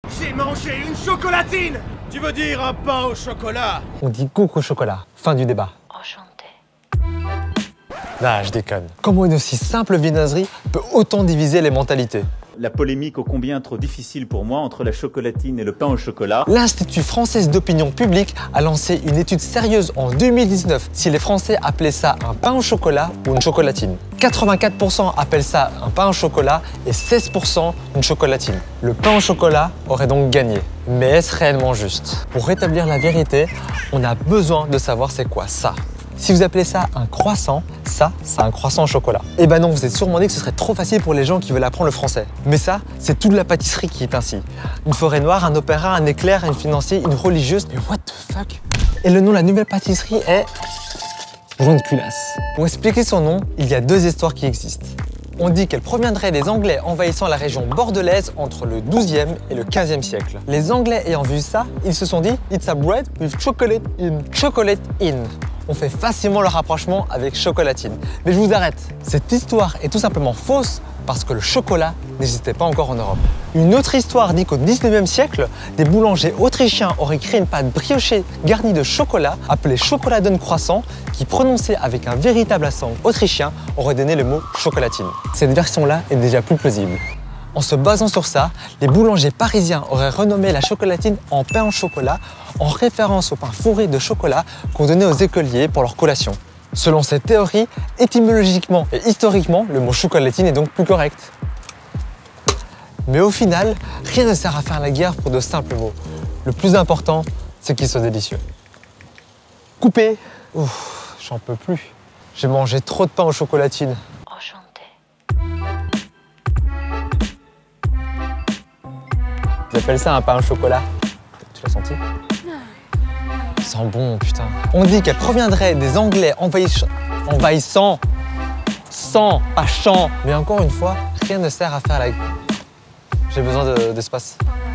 J'ai mangé une chocolatine! Tu veux dire un pain au chocolat? On dit coco chocolat. Fin du débat. Enchanté. Ah, je déconne. Comment une aussi simple viennoiserie peut autant diviser les mentalités? La polémique ô combien trop difficile pour moi entre la chocolatine et le pain au chocolat. L'Institut français d'opinion publique a lancé une étude sérieuse en 2019 si les Français appelaient ça un pain au chocolat ou une chocolatine. 84% appellent ça un pain au chocolat et 16% une chocolatine. Le pain au chocolat aurait donc gagné. Mais est-ce réellement juste? Pour rétablir la vérité, on a besoin de savoir c'est quoi ça. Si vous appelez ça un croissant, ça, c'est un croissant au chocolat. Eh ben non, vous êtes sûrement dit que ce serait trop facile pour les gens qui veulent apprendre le français. Mais ça, c'est toute la pâtisserie qui est ainsi. Une forêt noire, un opéra, un éclair, un financier, une religieuse. Mais what the fuck? Et le nom de la nouvelle pâtisserie est... Joint de culasse. Pour expliquer son nom, il y a deux histoires qui existent. On dit qu'elle proviendrait des Anglais envahissant la région bordelaise entre le 12e et le 15e siècle. Les Anglais ayant vu ça, ils se sont dit « It's a bread with chocolate in ». Chocolate in. On fait facilement le rapprochement avec chocolatine. Mais je vous arrête. Cette histoire est tout simplement fausse parce que le chocolat n'existait pas encore en Europe. Une autre histoire dit qu'au 19e siècle, des boulangers autrichiens auraient créé une pâte briochée garnie de chocolat appelée Schokoladen croissant qui, prononcée avec un véritable accent autrichien, aurait donné le mot chocolatine. Cette version-là est déjà plus plausible. En se basant sur ça, les boulangers parisiens auraient renommé la chocolatine en pain au chocolat en référence au pain fourré de chocolat qu'on donnait aux écoliers pour leur collation. Selon cette théorie, étymologiquement et historiquement, le mot chocolatine est donc plus correct. Mais au final, rien ne sert à faire la guerre pour de simples mots. Le plus important, c'est qu'ils soient délicieux. Coupé. Ouf, j'en peux plus. J'ai mangé trop de pain aux chocolatines. Enchanté. Ils appellent ça un pain au chocolat. Tu l'as senti? Ça sent bon, putain. On dit qu'elle proviendrait des Anglais envahissant, sans, pas chant. Mais encore une fois, rien ne sert à faire la... J'ai besoin d'espace.